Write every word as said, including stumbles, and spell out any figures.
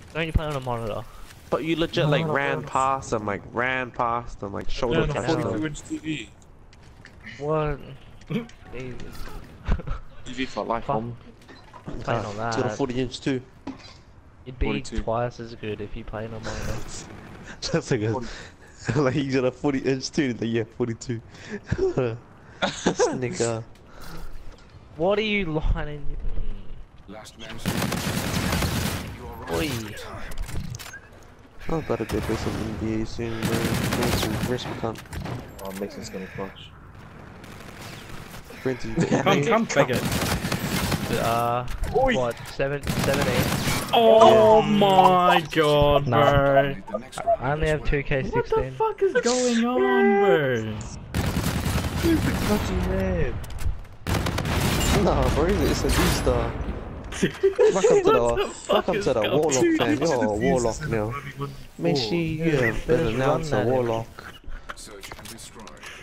Don't you play on a monitor? But you legit No, like no, ran no. past them, like ran past them, like shoulder Yeah, on a touched them. forty-two inch T V. What? Jesus. T V for life, Fuck. home. Playing on It's got a that. forty inch too. You'd be forty-two. twice as good if you played on monitor. That's like a, like he's got a forty inch too. Like, yeah, forty-two. This nigga. What are you lining? Last man Oi. I gotta go play some N B A soon, man. Play some wrist cunt. Oh, Mason's gonna clutch. Brenton, Come, come, take it. Uh, Oi. what? Seven, seventeen. Oh my god, Nah. bro. the next round. I only have two K What the sixteen. fuck is going on, bro? Who's the clutchy man? Nah, bro, it's a D-star. Welcome to the, welcome to the Warlock fam. You're a Warlock now. Make sure you Yeah, have been better run announced a that, Warlock. Search and destroy.